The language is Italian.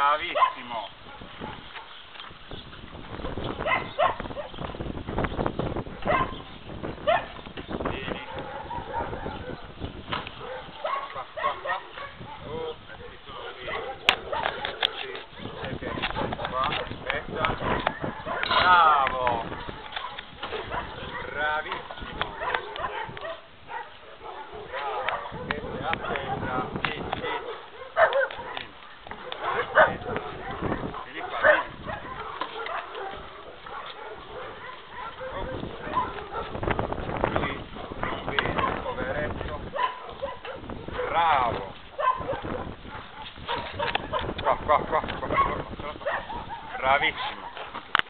Bravissimo. Vieni. Qua. Oh, si sono lì. Sì, qua, aspetta. Bravo. Bravissimo. Bravo. Aspetta. Sì. Vieni qua, vieni. Lui non vede, poveretto. Bravo. Qua. Bravissimo.